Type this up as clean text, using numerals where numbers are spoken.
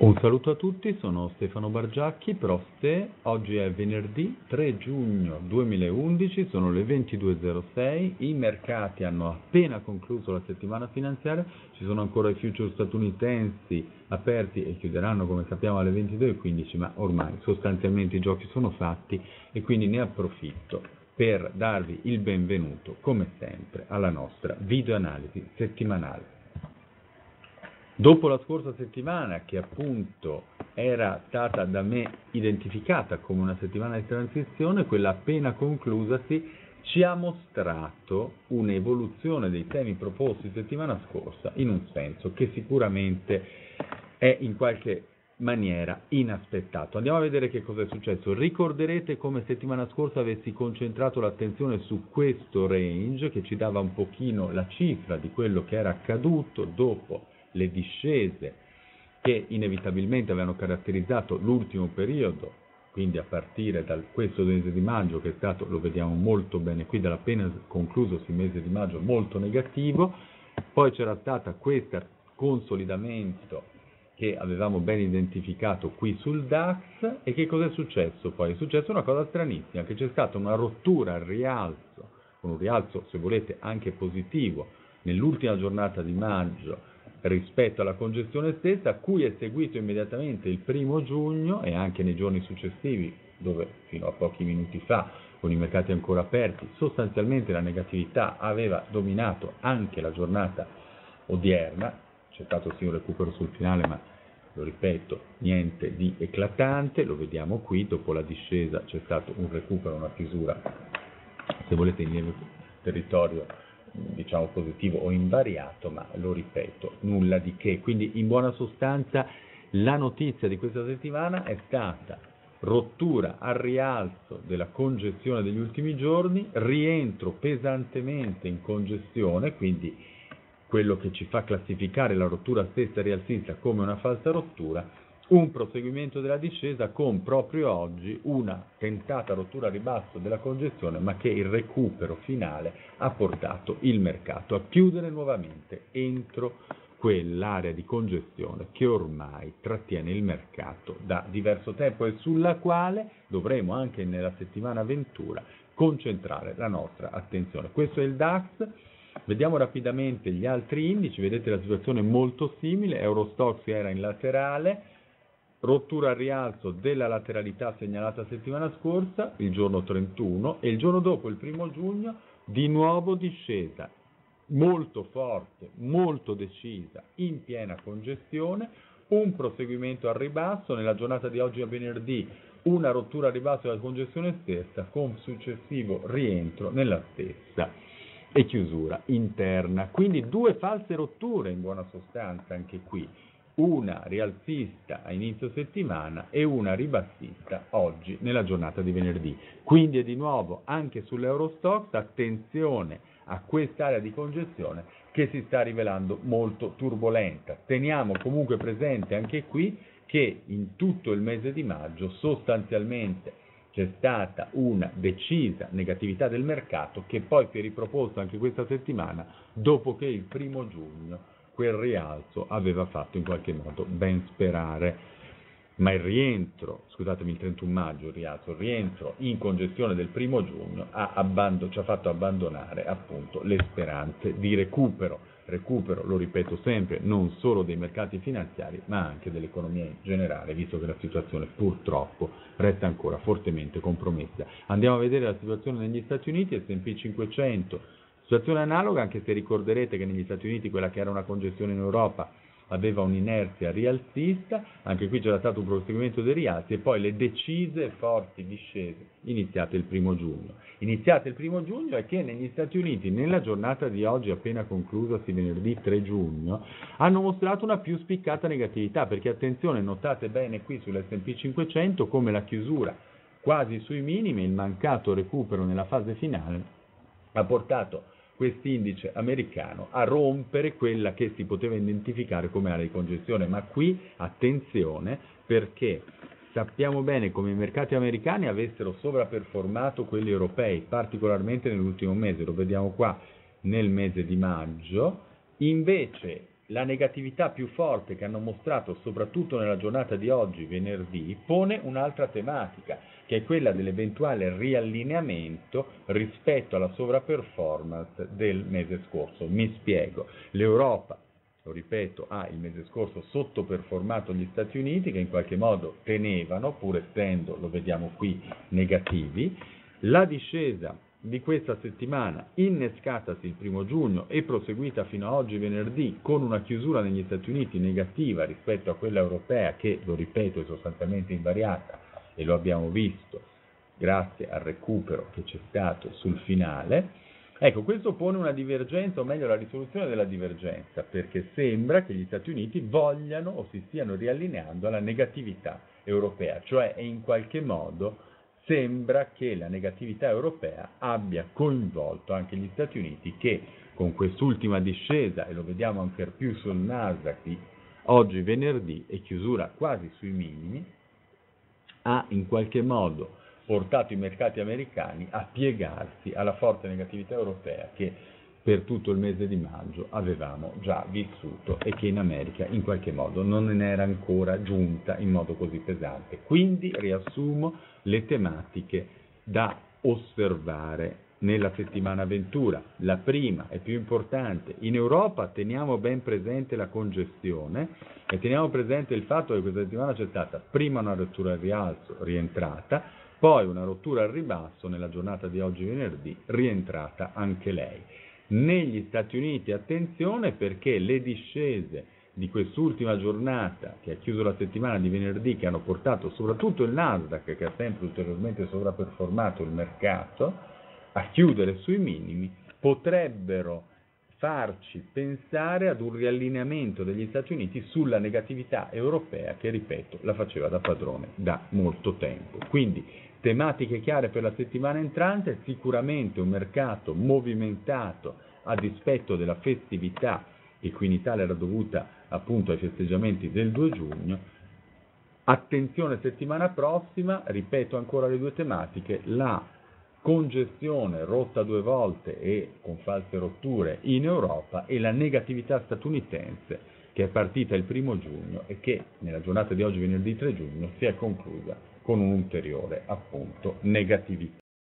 Un saluto a tutti, sono Stefano Bargiacchi, Proste. Oggi è venerdì 3 giugno 2011, sono le 22.06, i mercati hanno appena concluso la settimana finanziaria, ci sono ancora i future statunitensi aperti e chiuderanno come sappiamo alle 22.15, ma ormai sostanzialmente i giochi sono fatti e quindi ne approfitto per darvi il benvenuto, come sempre, alla nostra videoanalisi settimanale. Dopo la scorsa settimana, che appunto era stata da me identificata come una settimana di transizione, quella appena conclusasi ci ha mostrato un'evoluzione dei temi proposti settimana scorsa in un senso che sicuramente è in qualche maniera inaspettato. Andiamo a vedere che cosa è successo. Ricorderete come settimana scorsa avessi concentrato l'attenzione su questo range che ci dava un pochino la cifra di quello che era accaduto dopo le discese che inevitabilmente avevano caratterizzato l'ultimo periodo, quindi a partire da questo mese di maggio che è stato, lo vediamo molto bene qui, dall'appena conclusosi mese di maggio molto negativo, poi c'era stata questo consolidamento che avevamo ben identificato qui sul DAX e che cosa è successo poi? È successo una cosa stranissima, che c'è stata una rottura al rialzo, con un rialzo se volete anche positivo, nell'ultima giornata di maggio rispetto alla congestione stessa, a cui è seguito immediatamente il 1 giugno e anche nei giorni successivi, dove fino a pochi minuti fa, con i mercati ancora aperti, sostanzialmente la negatività aveva dominato anche la giornata odierna. C'è stato sì un recupero sul finale, ma lo ripeto, niente di eclatante, lo vediamo qui, dopo la discesa c'è stato un recupero, una chiusura, se volete in lieve territorio diciamo positivo o invariato, ma lo ripeto, nulla di che. Quindi in buona sostanza la notizia di questa settimana è stata rottura al rialzo della congestione degli ultimi giorni, rientro pesantemente in congestione, quindi quello che ci fa classificare la rottura stessa rialzista come una falsa rottura, un proseguimento della discesa con proprio oggi una tentata rottura a ribasso della congestione, ma che il recupero finale ha portato il mercato a chiudere nuovamente entro quell'area di congestione che ormai trattiene il mercato da diverso tempo e sulla quale dovremo anche nella settimana ventura concentrare la nostra attenzione. Questo è il DAX. Vediamo rapidamente gli altri indici, vedete la situazione è molto simile, Eurostoxx era in laterale, rottura al rialzo della lateralità segnalata settimana scorsa, il giorno 31, e il giorno dopo, il 1 giugno, di nuovo discesa, molto forte, molto decisa, in piena congestione, un proseguimento al ribasso, nella giornata di oggi a venerdì, una rottura al ribasso della congestione stessa, con successivo rientro nella stessa e chiusura interna. Quindi due false rotture in buona sostanza anche qui, una rialzista a inizio settimana e una ribassista oggi nella giornata di venerdì. Quindi è di nuovo anche sull'Eurostoxx attenzione a quest'area di congestione che si sta rivelando molto turbolenta. Teniamo comunque presente anche qui che in tutto il mese di maggio sostanzialmente c'è stata una decisa negatività del mercato che poi si è riproposta anche questa settimana dopo che il 1 giugno quel rialzo aveva fatto in qualche modo ben sperare. Ma il rientro, scusatemi, il 31 maggio il rientro in congestione del 1 giugno ci ha fatto abbandonare appunto le speranze di recupero, lo ripeto sempre, non solo dei mercati finanziari ma anche dell'economia in generale, visto che la situazione purtroppo resta ancora fortemente compromessa. Andiamo a vedere la situazione negli Stati Uniti, S&P 500, situazione analoga, anche se ricorderete che negli Stati Uniti quella che era una congestione in Europa aveva un'inerzia rialzista, anche qui c'era stato un proseguimento dei rialzi e poi le decise forti discese iniziate il 1 giugno. Iniziate il 1 giugno è che negli Stati Uniti nella giornata di oggi appena conclusasi venerdì 3 giugno hanno mostrato una più spiccata negatività, perché attenzione, notate bene qui sull'S&P 500 come la chiusura quasi sui minimi, il mancato recupero nella fase finale ha portato quest'indice americano a rompere quella che si poteva identificare come area di congestione, ma qui attenzione perché sappiamo bene come i mercati americani avessero sovraperformato quelli europei, particolarmente nell'ultimo mese, lo vediamo qua nel mese di maggio, invece la negatività più forte che hanno mostrato soprattutto nella giornata di oggi, venerdì, pone un'altra tematica, che è quella dell'eventuale riallineamento rispetto alla sovraperformance del mese scorso. Mi spiego, l'Europa, lo ripeto, ha il mese scorso sottoperformato gli Stati Uniti, che in qualche modo tenevano, pur essendo, lo vediamo qui, negativi. La discesa di questa settimana, innescatasi il 1 giugno e proseguita fino a oggi venerdì, con una chiusura negli Stati Uniti negativa rispetto a quella europea, che, lo ripeto, è sostanzialmente invariata, e lo abbiamo visto grazie al recupero che c'è stato sul finale. Ecco, questo pone una divergenza, o meglio la risoluzione della divergenza, perché sembra che gli Stati Uniti vogliano o si stiano riallineando alla negatività europea, cioè in qualche modo sembra che la negatività europea abbia coinvolto anche gli Stati Uniti, che con quest'ultima discesa, e lo vediamo ancora più sul Nasdaq di oggi venerdì, e chiusura quasi sui minimi, ha in qualche modo portato i mercati americani a piegarsi alla forte negatività europea che per tutto il mese di maggio avevamo già vissuto e che in America in qualche modo non ne era ancora giunta in modo così pesante. Quindi riassumo le tematiche da osservare nella settimana ventura. La prima e più importante: in Europa teniamo ben presente la congestione e teniamo presente il fatto che questa settimana c'è stata prima una rottura al rialzo, rientrata, poi una rottura al ribasso nella giornata di oggi venerdì, rientrata anche lei. Negli Stati Uniti attenzione, perché le discese di quest'ultima giornata, che ha chiuso la settimana di venerdì, che hanno portato soprattutto il Nasdaq, che ha sempre ulteriormente sovraperformato il mercato, a chiudere sui minimi, potrebbero farci pensare ad un riallineamento degli Stati Uniti sulla negatività europea che, ripeto, la faceva da padrone da molto tempo. Quindi tematiche chiare per la settimana entrante: sicuramente un mercato movimentato a dispetto della festività, che qui in Italia era dovuta appunto ai festeggiamenti del 2 giugno. Attenzione settimana prossima, ripeto ancora le due tematiche: la congestione rotta 2 volte e con false rotture in Europa, e la negatività statunitense che è partita il 1 giugno e che nella giornata di oggi, venerdì 3 giugno, si è conclusa con un'ulteriore appunto negatività.